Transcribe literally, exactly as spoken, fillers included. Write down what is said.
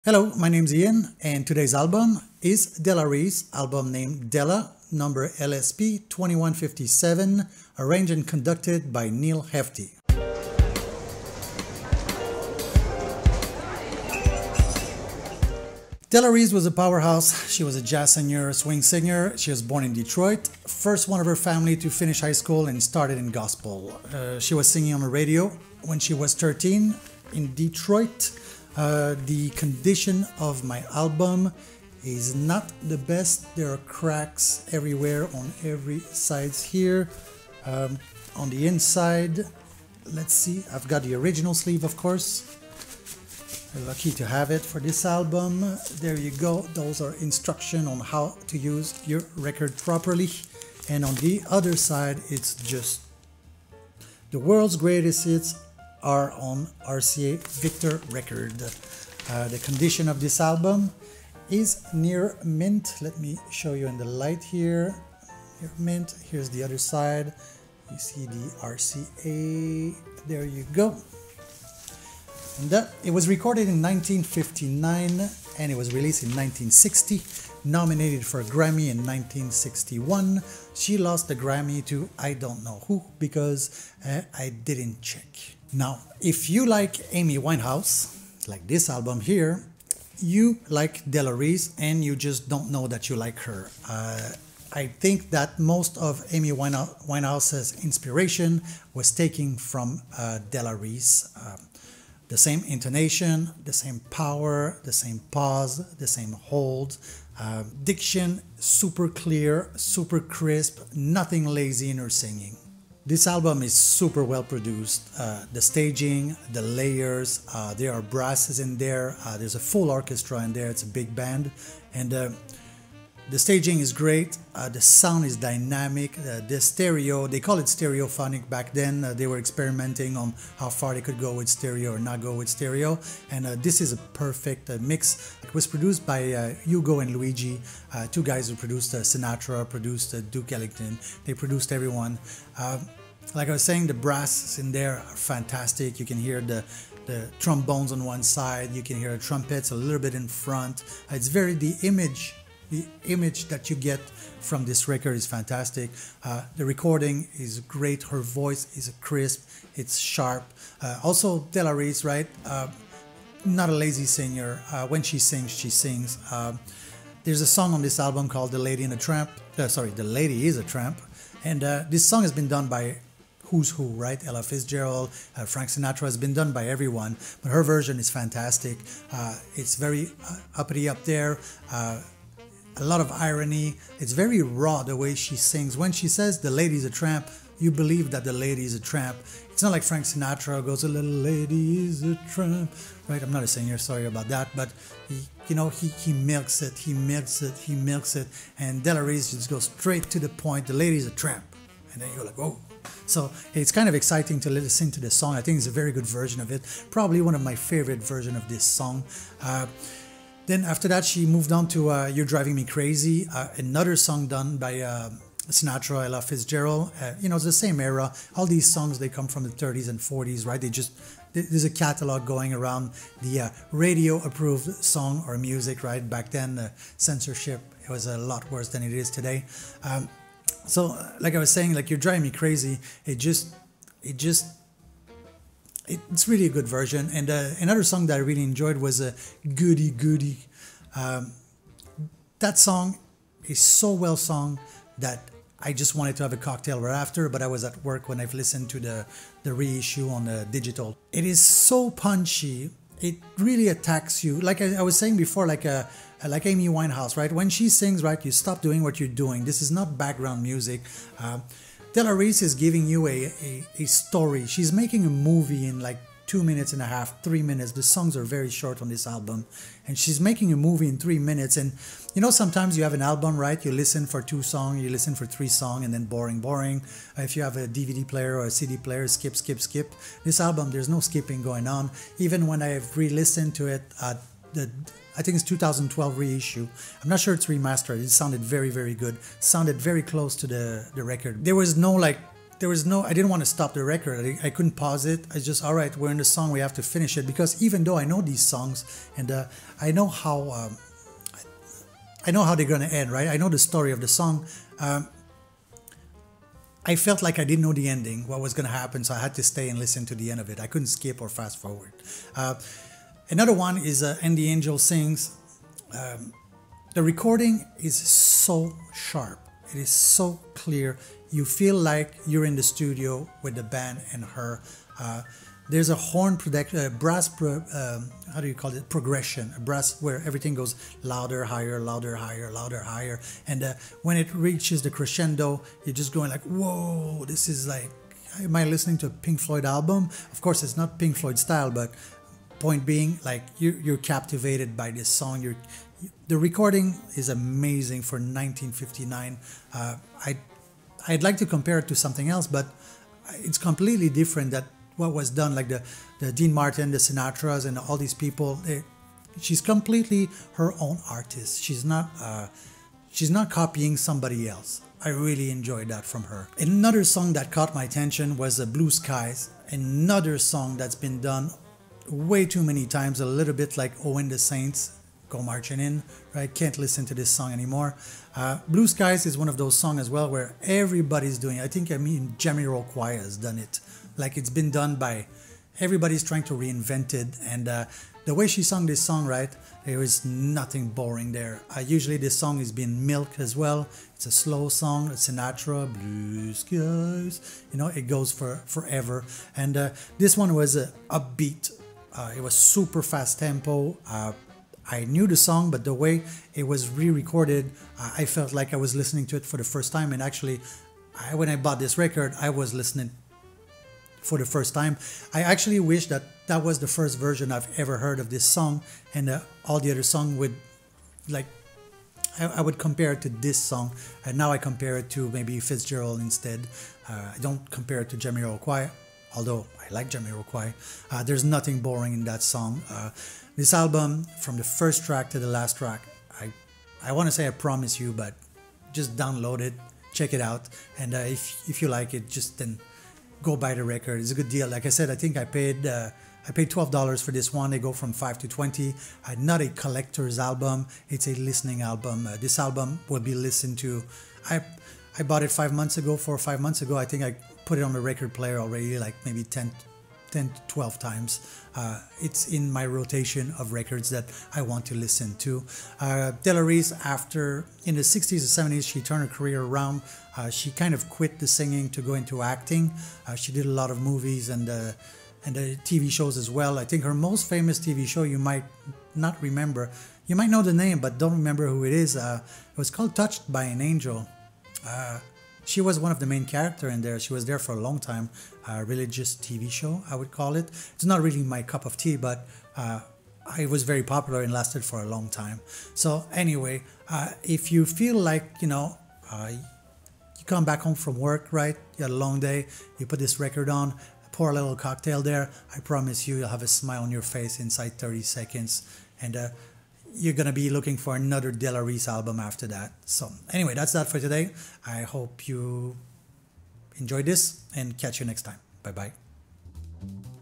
Hello, my name's Ian, and today's album is Della Reese, album named Della, number L S P twenty-one fifty-seven, arranged and conducted by Neil Hefti. Della Reese was a powerhouse. She was a jazz singer, swing singer. She was born in Detroit, first one of her family to finish high school and started in gospel. Uh, she was singing on the radio when she was thirteen in Detroit. Uh, the condition of my album is not the best. There are cracks everywhere on every sides here. Um, on the inside, let's see, I've got the original sleeve, of course. I'm lucky to have it for this album. There you go. Those are instructions on how to use your record properly. And on the other side, it's just the world's greatest hits are on R C A Victor record. Uh, the condition of this album is near mint. Let me show you in the light here. Near mint. Here's the other side. You see the R C A. There you go. And that, it was recorded in nineteen fifty-nine and it was released in nineteen sixty. Nominated for a Grammy in nineteen sixty-one. She lost the Grammy to I don't know who because uh, I didn't check. Now, if you like Amy Winehouse, like this album here, you like Della Reese and you just don't know that you like her. Uh, I think that most of Amy Winehouse's inspiration was taken from uh, Della Reese. Uh, the same intonation, the same power, the same pause, the same hold. Uh, diction, super clear, super crisp, nothing lazy in her singing. This album is super well produced. Uh, the staging, the layers, uh, there are brasses in there. Uh, there's a full orchestra in there. It's a big band. And uh, the staging is great. Uh, the sound is dynamic. Uh, the stereo, they call it stereophonic back then. Uh, they were experimenting on how far they could go with stereo or not go with stereo. And uh, this is a perfect uh, mix. It was produced by uh, Hugo and Luigi, uh, two guys who produced uh, Sinatra, produced uh, Duke Ellington. They produced everyone. Uh, like I was saying, the brass in there are fantastic. You can hear the the trombones on one side. You can hear the trumpets a little bit in front. Uh, it's very, the image The image that you get from this record is fantastic. Uh, the recording is great. Her voice is crisp. It's sharp. Uh, also, Della Reese, right? Uh, not a lazy singer. Uh, when she sings, she sings. Uh, there's a song on this album called "The Lady and the Tramp." Uh, sorry, "The Lady is a Tramp," and uh, this song has been done by who's who, right? Ella Fitzgerald, uh, Frank Sinatra, has been done by everyone, but her version is fantastic. Uh, it's very uh, uppity up there. Uh, A lot of irony. It's very raw the way she sings. When she says the lady's a tramp, you believe that the lady is a tramp. It's not like Frank Sinatra goes, a little lady is a tramp, right? I'm not a singer, sorry about that, but he, you know, he, he milks it, he milks it, he milks it, and Della Reese just goes straight to the point, the lady's a tramp. And then you're like, oh. So it's kind of exciting to listen to the song. I think it's a very good version of it. Probably one of my favorite versions of this song. Uh, Then after that, she moved on to uh, You're Driving Me Crazy, uh, another song done by uh, Sinatra, Ella Fitzgerald. Uh, you know, it's the same era. All these songs, they come from the thirties and forties, right? They just, there's a catalog going around the uh, radio-approved song or music, right? Back then, uh, censorship, it was a lot worse than it is today. Um, so, like I was saying, like You're Driving Me Crazy, it just, it just, it's really a good version. And uh, another song that I really enjoyed was a uh, Goody Goody. Um, that song is so well sung that I just wanted to have a cocktail right after, but I was at work when I've listened to the, the reissue on the digital. It is so punchy. It really attacks you. Like I, I was saying before, like a, like Amy Winehouse, right? When she sings, right, you stop doing what you're doing. This is not background music. Uh, Della Reese is giving you a, a, a story. She's making a movie in like two minutes and a half, three minutes. The songs are very short on this album. And she's making a movie in three minutes. And you know, sometimes you have an album, right? You listen for two songs, you listen for three songs, and then boring, boring. Uh, if you have a D V D player or a C D player, skip, skip, skip. This album, there's no skipping going on. Even when I've re-listened to it, uh, the I think it's two thousand twelve reissue. I'm not sure it's remastered. It sounded very, very good. Sounded very close to the, the record. There was no like there was no, I didn't want to stop the record. I, I couldn't pause it. I just, all right, we're in the song, we have to finish it. Because even though I know these songs and uh, I know how, um, I know how they're going to end, right? I know the story of the song. Um, I felt like I didn't know the ending, what was going to happen. So I had to stay and listen to the end of it. I couldn't skip or fast forward. Uh, another one is uh, And the Angel Sings. Um, the recording is so sharp. It is so clear. You feel like you're in the studio with the band and her. Uh, there's a horn production, uh, brass, pro, um, how do you call it? Progression, a brass where everything goes louder, higher, louder, higher, louder, higher. And uh, when it reaches the crescendo, you're just going like, whoa, this is like, am I listening to a Pink Floyd album? Of course, it's not Pink Floyd style, but point being, like, you're, you're captivated by this song. You're, the recording is amazing for nineteen fifty-nine. Uh, I, I'd like to compare it to something else, but it's completely different that what was done, like the, the Dean Martin, the Sinatras, and all these people. They, she's completely her own artist. She's not, uh, she's not copying somebody else. I really enjoyed that from her. Another song that caught my attention was uh, Blue Skies. Another song that's been done way too many times, a little bit like Oh and the Saints. Go marching in, right? Can't listen to this song anymore. Uh, Blue Skies is one of those songs as well where everybody's doing it. I think, I mean, Jamiroquai has done it. Like, it's been done by, everybody's trying to reinvent it. And uh, the way she sung this song, right, there is nothing boring there. Uh, usually this song is being milked as well. It's a slow song, Sinatra, Blue Skies, you know, it goes for forever. And uh, this one was uh, upbeat. Uh, it was super fast tempo. Uh, I knew the song, but the way it was re-recorded, uh, I felt like I was listening to it for the first time. And actually, I, when I bought this record, I was listening for the first time. I actually wish that that was the first version I've ever heard of this song, and uh, all the other song would, like, I, I would compare it to this song, and now I compare it to maybe Fitzgerald instead. Uh, I don't compare it to Jamiroquai, although I like Jamiroquai. Uh, there's nothing boring in that song. Uh, This album, from the first track to the last track, I I want to say I promise you, but just download it, check it out, and uh, if if you like it, just then go buy the record. It's a good deal. Like I said, I think I paid uh, I paid twelve dollars for this one. They go from five to twenty. Uh, not a collector's album. It's a listening album. Uh, this album will be listened to. I I bought it five months ago, four or five months ago. I think I put it on the record player already, like maybe ten, ten to twelve times. Uh, it's in my rotation of records that I want to listen to. Uh, Della Reese, after, in the sixties and seventies, she turned her career around. Uh, she kind of quit the singing to go into acting. Uh, she did a lot of movies and uh, and uh, T V shows as well. I think her most famous T V show, you might not remember. You might know the name, but don't remember who it is. Uh, it was called Touched by an Angel. Uh, She was one of the main characters in there. She was there for a long time. A religious T V show, I would call it. It's not really my cup of tea, but uh, it was very popular and lasted for a long time. So anyway, uh, if you feel like, you know, uh, you come back home from work, right? You had a long day. You put this record on, pour a little cocktail there. I promise you, you'll have a smile on your face inside thirty seconds. And uh, you're going to be looking for another Della Reese album after that. So anyway, that's that for today. I hope you enjoyed this and catch you next time. Bye-bye.